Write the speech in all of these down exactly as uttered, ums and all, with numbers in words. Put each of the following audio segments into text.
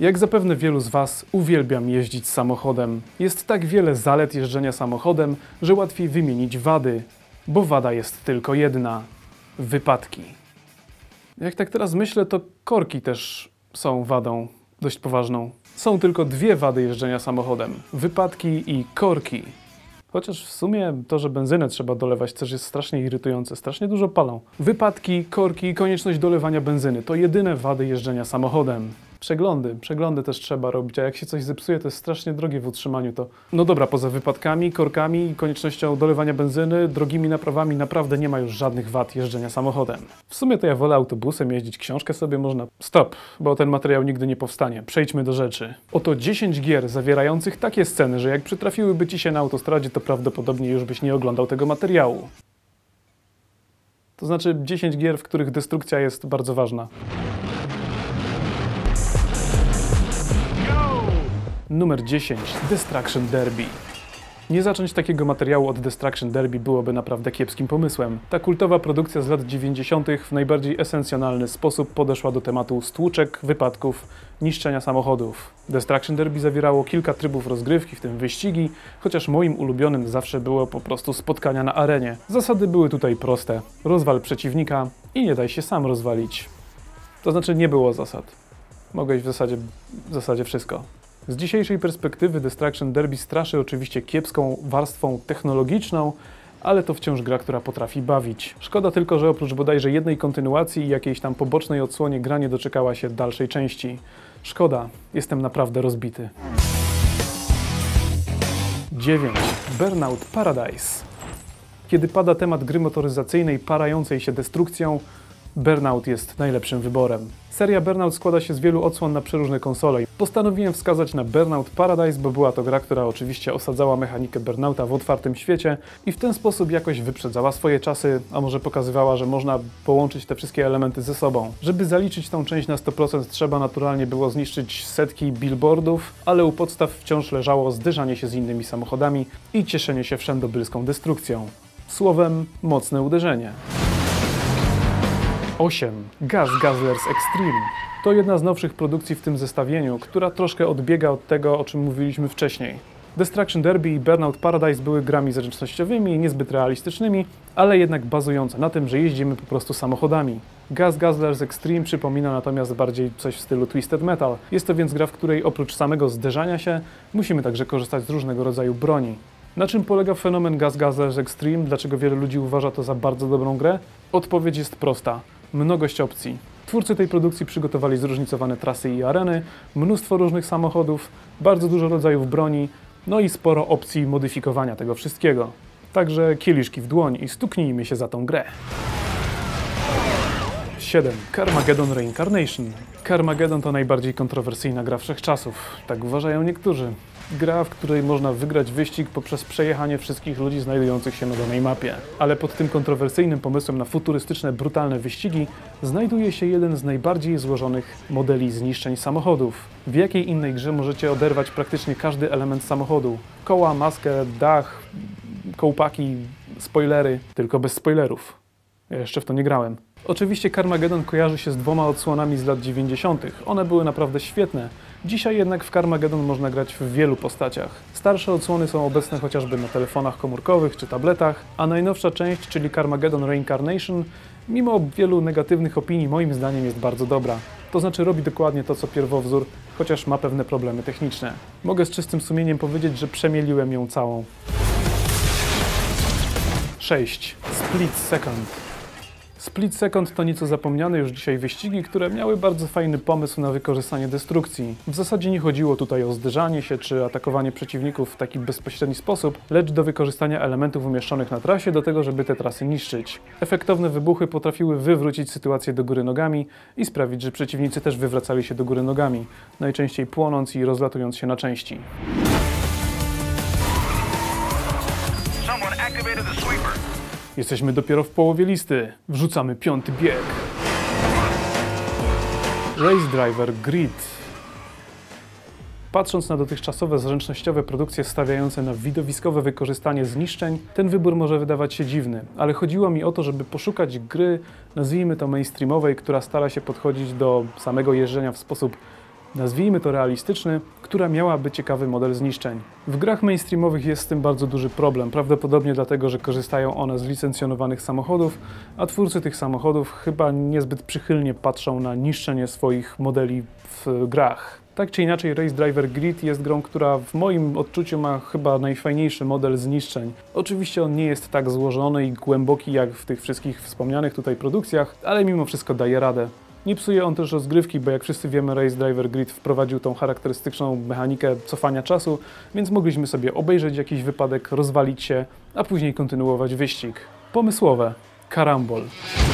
Jak zapewne wielu z Was, uwielbiam jeździć samochodem. Jest tak wiele zalet jeżdżenia samochodem, że łatwiej wymienić wady, bo wada jest tylko jedna – wypadki. Jak tak teraz myślę, to korki też są wadą dość poważną. Są tylko dwie wady jeżdżenia samochodem – wypadki i korki. Chociaż w sumie to, że benzynę trzeba dolewać, też jest strasznie irytujące, strasznie dużo palą. Wypadki, korki i konieczność dolewania benzyny to jedyne wady jeżdżenia samochodem. Przeglądy, przeglądy też trzeba robić, a jak się coś zepsuje, to jest strasznie drogie w utrzymaniu, to... No dobra, poza wypadkami, korkami i koniecznością dolewania benzyny, drogimi naprawami naprawdę nie ma już żadnych wad jeżdżenia samochodem. W sumie to ja wolę autobusem jeździć, książkę sobie można... Stop, bo ten materiał nigdy nie powstanie. Przejdźmy do rzeczy. Oto dziesięć gier zawierających takie sceny, że jak przytrafiłyby Ci się na autostradzie, to prawdopodobnie już byś nie oglądał tego materiału. To znaczy dziesięć gier, w których destrukcja jest bardzo ważna. Numer dziesięć. Destruction Derby. Nie zacząć takiego materiału od Destruction Derby byłoby naprawdę kiepskim pomysłem. Ta kultowa produkcja z lat dziewięćdziesiątych w najbardziej esencjonalny sposób podeszła do tematu stłuczek, wypadków, niszczenia samochodów. Destruction Derby zawierało kilka trybów rozgrywki, w tym wyścigi, chociaż moim ulubionym zawsze było po prostu spotkania na arenie. Zasady były tutaj proste. Rozwal przeciwnika i nie daj się sam rozwalić. To znaczy nie było zasad. Mogłeś w zasadzie, w zasadzie wszystko. Z dzisiejszej perspektywy Destruction Derby straszy oczywiście kiepską warstwą technologiczną, ale to wciąż gra, która potrafi bawić. Szkoda tylko, że oprócz bodajże jednej kontynuacji i jakiejś tam pobocznej odsłonie gra nie doczekała się dalszej części. Szkoda, jestem naprawdę rozbity. dziewięć. Burnout Paradise. Kiedy pada temat gry motoryzacyjnej parającej się destrukcją, Burnout jest najlepszym wyborem. Seria Burnout składa się z wielu odsłon na przeróżne konsole. Postanowiłem wskazać na Burnout Paradise, bo była to gra, która oczywiście osadzała mechanikę Burnouta w otwartym świecie i w ten sposób jakoś wyprzedzała swoje czasy, a może pokazywała, że można połączyć te wszystkie elementy ze sobą. Żeby zaliczyć tą część na sto procent trzeba naturalnie było zniszczyć setki billboardów, ale u podstaw wciąż leżało zderzanie się z innymi samochodami i cieszenie się wszędobylską destrukcją. Słowem, mocne uderzenie. osiem. Gas Guzzlers Extreme. To jedna z nowszych produkcji w tym zestawieniu, która troszkę odbiega od tego, o czym mówiliśmy wcześniej. Destruction Derby i Burnout Paradise były grami zręcznościowymi, niezbyt realistycznymi, ale jednak bazujące na tym, że jeździmy po prostu samochodami. Gas Guzzlers Extreme przypomina natomiast bardziej coś w stylu Twisted Metal. Jest to więc gra, w której oprócz samego zderzania się, musimy także korzystać z różnego rodzaju broni. Na czym polega fenomen Gas Guzzlers Extreme? Dlaczego wielu ludzi uważa to za bardzo dobrą grę? Odpowiedź jest prosta. Mnogość opcji. Twórcy tej produkcji przygotowali zróżnicowane trasy i areny, mnóstwo różnych samochodów, bardzo dużo rodzajów broni, no i sporo opcji modyfikowania tego wszystkiego. Także kieliszki w dłoń i stuknijmy się za tą grę. siedem. Carmageddon Reincarnation. Carmageddon to najbardziej kontrowersyjna gra wszechczasów. Tak uważają niektórzy. Gra, w której można wygrać wyścig poprzez przejechanie wszystkich ludzi znajdujących się na danej mapie. Ale pod tym kontrowersyjnym pomysłem na futurystyczne, brutalne wyścigi znajduje się jeden z najbardziej złożonych modeli zniszczeń samochodów. W jakiej innej grze możecie oderwać praktycznie każdy element samochodu? Koła, maskę, dach, kołpaki, spoilery, tylko bez spoilerów. Ja jeszcze w to nie grałem. Oczywiście Carmageddon kojarzy się z dwoma odsłonami z lat dziewięćdziesiątych. One były naprawdę świetne. Dzisiaj jednak w Carmageddon można grać w wielu postaciach. Starsze odsłony są obecne chociażby na telefonach komórkowych czy tabletach, a najnowsza część, czyli Carmageddon Reincarnation, mimo wielu negatywnych opinii, moim zdaniem jest bardzo dobra. To znaczy robi dokładnie to, co pierwowzór, chociaż ma pewne problemy techniczne. Mogę z czystym sumieniem powiedzieć, że przemieliłem ją całą. sześć. Split Second. Split Second to nieco zapomniane już dzisiaj wyścigi, które miały bardzo fajny pomysł na wykorzystanie destrukcji. W zasadzie nie chodziło tutaj o zderzanie się czy atakowanie przeciwników w taki bezpośredni sposób, lecz do wykorzystania elementów umieszczonych na trasie do tego, żeby te trasy niszczyć. Efektowne wybuchy potrafiły wywrócić sytuację do góry nogami i sprawić, że przeciwnicy też wywracali się do góry nogami, najczęściej płonąc i rozlatując się na części. Jesteśmy dopiero w połowie listy. Wrzucamy piąty bieg. Race Driver Grid. Patrząc na dotychczasowe zręcznościowe produkcje stawiające na widowiskowe wykorzystanie zniszczeń, ten wybór może wydawać się dziwny, ale chodziło mi o to, żeby poszukać gry, nazwijmy to mainstreamowej, która stara się podchodzić do samego jeżdżenia w sposób nazwijmy to realistyczny, która miałaby ciekawy model zniszczeń. W grach mainstreamowych jest z tym bardzo duży problem, prawdopodobnie dlatego, że korzystają one z licencjonowanych samochodów, a twórcy tych samochodów chyba niezbyt przychylnie patrzą na niszczenie swoich modeli w grach. Tak czy inaczej, Race Driver Grid jest grą, która w moim odczuciu ma chyba najfajniejszy model zniszczeń. Oczywiście on nie jest tak złożony i głęboki jak w tych wszystkich wspomnianych tutaj produkcjach, ale mimo wszystko daje radę. Nie psuje on też rozgrywki, bo jak wszyscy wiemy, Race Driver Grid wprowadził tą charakterystyczną mechanikę cofania czasu, więc mogliśmy sobie obejrzeć jakiś wypadek, rozwalić się, a później kontynuować wyścig. Pomysłowe. Karambol.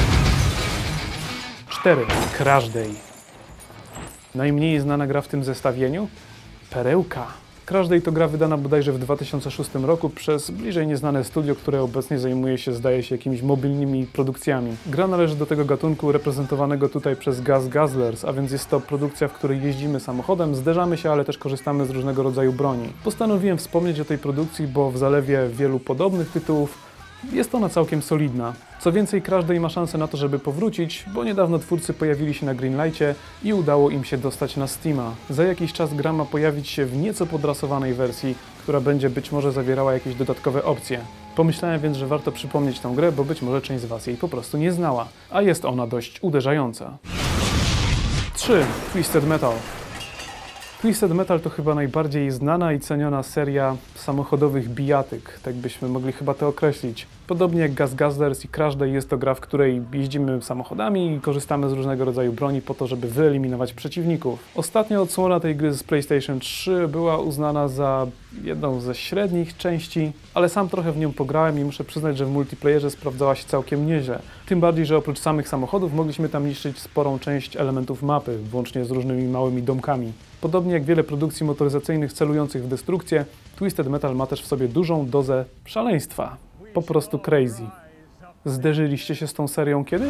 cztery. Crash Day. Najmniej znana gra w tym zestawieniu? Perełka. Crash Day to gra wydana bodajże w dwa tysiące szóstym roku przez bliżej nieznane studio, które obecnie zajmuje się, zdaje się, jakimiś mobilnymi produkcjami. Gra należy do tego gatunku reprezentowanego tutaj przez Gas Guzzlers, a więc jest to produkcja, w której jeździmy samochodem, zderzamy się, ale też korzystamy z różnego rodzaju broni. Postanowiłem wspomnieć o tej produkcji, bo w zalewie wielu podobnych tytułów jest ona całkiem solidna. Co więcej, Crash Day ma szansę na to, żeby powrócić, bo niedawno twórcy pojawili się na Greenlightie i udało im się dostać na Steama. Za jakiś czas gra ma pojawić się w nieco podrasowanej wersji, która będzie być może zawierała jakieś dodatkowe opcje. Pomyślałem więc, że warto przypomnieć tę grę, bo być może część z Was jej po prostu nie znała, a jest ona dość uderzająca. trzy. Twisted Metal. Twisted Metal to chyba najbardziej znana i ceniona seria samochodowych bijatyk, tak byśmy mogli chyba to określić. Podobnie jak Gas Guzzlers i Crash Day jest to gra, w której jeździmy samochodami i korzystamy z różnego rodzaju broni po to, żeby wyeliminować przeciwników. Ostatnia odsłona tej gry z PlayStation trzy była uznana za jedną ze średnich części, ale sam trochę w nią pograłem i muszę przyznać, że w multiplayerze sprawdzała się całkiem nieźle. Tym bardziej, że oprócz samych samochodów mogliśmy tam niszczyć sporą część elementów mapy, włącznie z różnymi małymi domkami. Podobnie jak wiele produkcji motoryzacyjnych celujących w destrukcję, Twisted Metal ma też w sobie dużą dozę szaleństwa. Po prostu crazy. Zderzyliście się z tą serią kiedyś?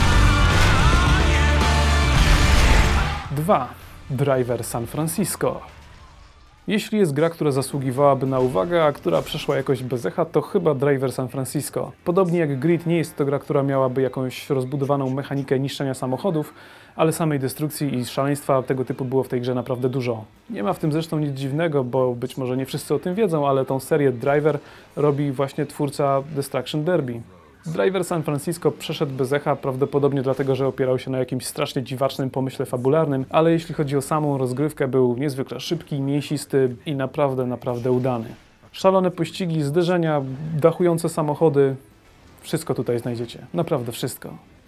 dwa. Driver San Francisco. Jeśli jest gra, która zasługiwałaby na uwagę, a która przeszła jakoś bez echa, to chyba Driver San Francisco. Podobnie jak Grid nie jest to gra, która miałaby jakąś rozbudowaną mechanikę niszczenia samochodów, ale samej destrukcji i szaleństwa tego typu było w tej grze naprawdę dużo. Nie ma w tym zresztą nic dziwnego, bo być może nie wszyscy o tym wiedzą, ale tą serię Driver robi właśnie twórca Destruction Derby. Driver San Francisco przeszedł bez echa, prawdopodobnie dlatego, że opierał się na jakimś strasznie dziwacznym pomyśle fabularnym, ale jeśli chodzi o samą rozgrywkę, był niezwykle szybki, mięsisty i naprawdę, naprawdę udany. Szalone pościgi, zderzenia, dachujące samochody, wszystko tutaj znajdziecie. Naprawdę wszystko.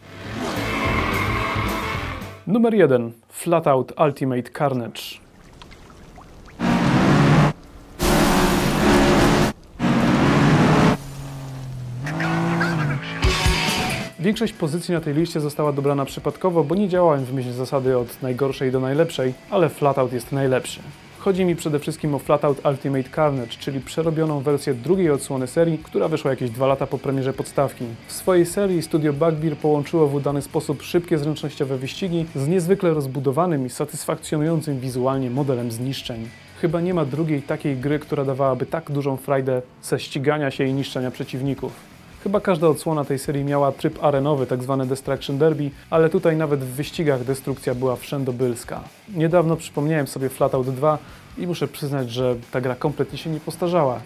Numer jeden. Flatout Ultimate Carnage. Większość pozycji na tej liście została dobrana przypadkowo, bo nie działałem w myśl zasady od najgorszej do najlepszej, ale Flatout jest najlepszy. Chodzi mi przede wszystkim o Flatout Ultimate Carnage, czyli przerobioną wersję drugiej odsłony serii, która wyszła jakieś dwa lata po premierze podstawki. W swojej serii studio Bugbear połączyło w udany sposób szybkie, zręcznościowe wyścigi z niezwykle rozbudowanym i satysfakcjonującym wizualnie modelem zniszczeń. Chyba nie ma drugiej takiej gry, która dawałaby tak dużą frajdę ze ścigania się i niszczenia przeciwników. Chyba każda odsłona tej serii miała tryb arenowy, tzw. Destruction Derby, ale tutaj nawet w wyścigach destrukcja była wszędobylska. Niedawno przypomniałem sobie Flatout dwa i muszę przyznać, że ta gra kompletnie się nie postarzała.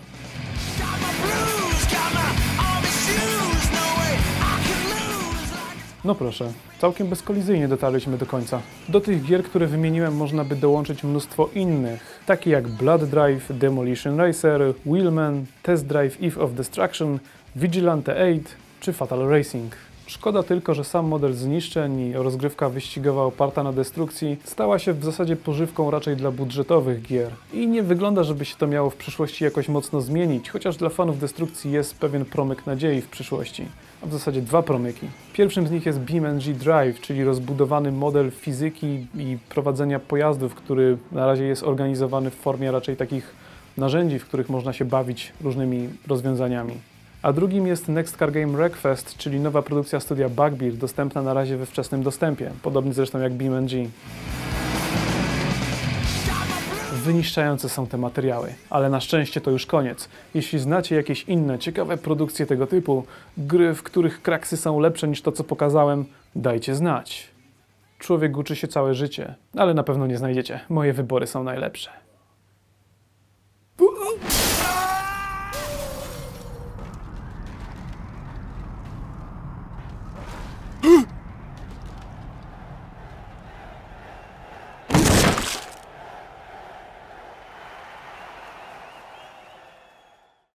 No proszę, całkiem bezkolizyjnie dotarliśmy do końca. Do tych gier, które wymieniłem, można by dołączyć mnóstwo innych, takie jak Blood Drive, Demolition Racer, Wheelman, Test Drive Eve of Destruction, Vigilante osiem czy Fatal Racing. Szkoda tylko, że sam model zniszczeń i rozgrywka wyścigowa oparta na destrukcji stała się w zasadzie pożywką raczej dla budżetowych gier. I nie wygląda, żeby się to miało w przyszłości jakoś mocno zmienić, chociaż dla fanów destrukcji jest pewien promyk nadziei w przyszłości. A w zasadzie dwa promyki. Pierwszym z nich jest BeamNG Drive, czyli rozbudowany model fizyki i prowadzenia pojazdów, który na razie jest organizowany w formie raczej takich narzędzi, w których można się bawić różnymi rozwiązaniami. A drugim jest Next Car Game Wreckfest, czyli nowa produkcja studia Bugbear, dostępna na razie we wczesnym dostępie, podobnie zresztą jak BeamNG. Wyniszczające są te materiały, ale na szczęście to już koniec. Jeśli znacie jakieś inne ciekawe produkcje tego typu, gry, w których kraksy są lepsze niż to, co pokazałem, dajcie znać. Człowiek uczy się całe życie, ale na pewno nie znajdziecie. Moje wybory są najlepsze.